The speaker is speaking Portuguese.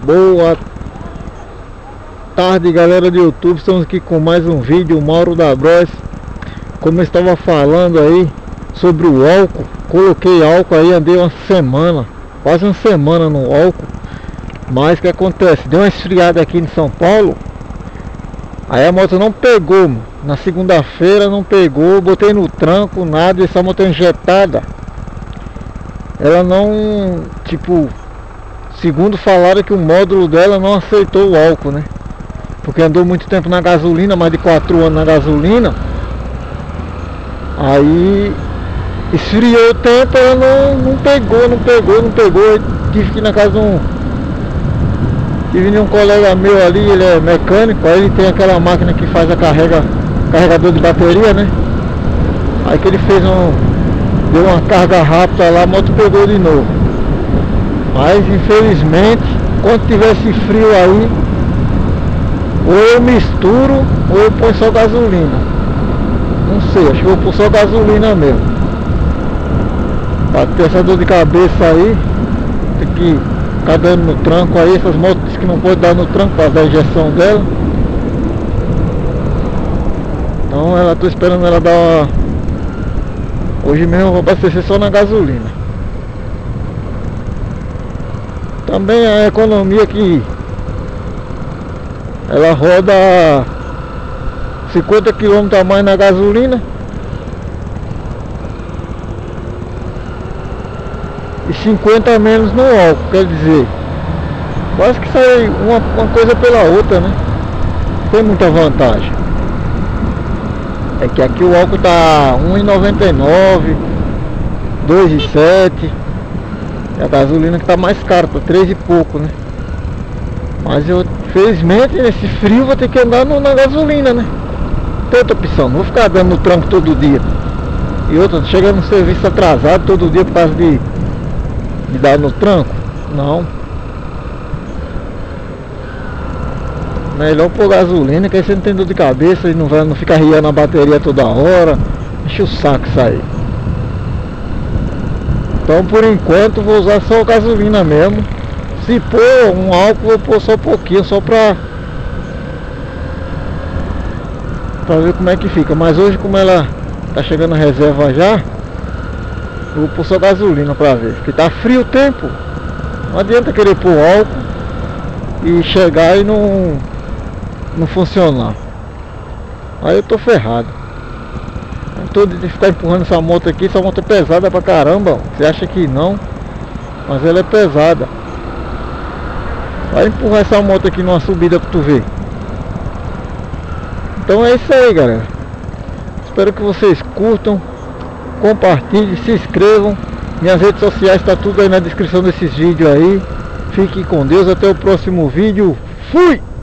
Boa tarde, galera do YouTube. Estamos aqui com mais um vídeo, Mauro da Bros. Como eu estava falando aí sobre o álcool, coloquei álcool aí, andei uma semana, quase uma semana no álcool. Mas o que acontece? Deu uma esfriada aqui em São Paulo, aí a moto não pegou, na segunda-feira não pegou, botei no tranco, nada, essa moto é injetada. Ela não, tipo, segundo falaram que o módulo dela não aceitou o álcool, né? Porque andou muito tempo na gasolina, mais de 4 anos na gasolina. Aí esfriou o tempo, ela não pegou. Eu tive que ir na casa de um colega meu ali, ele é mecânico, aí ele tem aquela máquina que faz a carregador de bateria, né? Aí que ele fez deu uma carga rápida lá, a moto pegou de novo. Mas infelizmente, quando tivesse frio aí, ou eu misturo ou eu ponho só gasolina. Não sei, acho que eu vou pôr só gasolina mesmo. Pra ter essa dor de cabeça aí, tem que ficar dando no tranco aí. Essas motos que não pode dar no tranco para dar a injeção dela. Então ela, tô esperando ela dar uma... Hoje mesmo eu vou abastecer só na gasolina. Também a economia que ela roda 50 km a mais na gasolina e 50 a menos no álcool, quer dizer, quase que sai uma coisa pela outra, né? Tem muita vantagem. É que aqui o álcool tá 1,99, 2,7. E a gasolina que tá mais cara, tá 3 e pouco, né? Mas eu, infelizmente, nesse frio vou ter que andar na gasolina, né? Não tem outra opção, não vou ficar dando no tranco todo dia. E outra, chegando no serviço atrasado todo dia por causa de dar no tranco. Não. Melhor pôr gasolina, que aí você não tem dor de cabeça e não fica riando a bateria toda hora. Enche o saco isso aí. Então por enquanto vou usar só gasolina mesmo. Se pôr um álcool, vou pôr só um pouquinho, só pra ver como é que fica. Mas hoje, como ela tá chegando a reserva já, eu vou pôr só gasolina pra ver. Porque tá frio o tempo, não adianta querer pôr álcool e chegar e não funcionar. Aí eu tô ferrado. Eu tô de ficar empurrando essa moto aqui. Essa moto é pesada pra caramba. Você acha que não, mas ela é pesada. Vai empurrar essa moto aqui numa subida pra tu ver. Então é isso aí, galera. Espero que vocês curtam, compartilhem, se inscrevam. Minhas redes sociais tá tudo aí na descrição desses vídeos aí. Fique com Deus, até o próximo vídeo. Fui!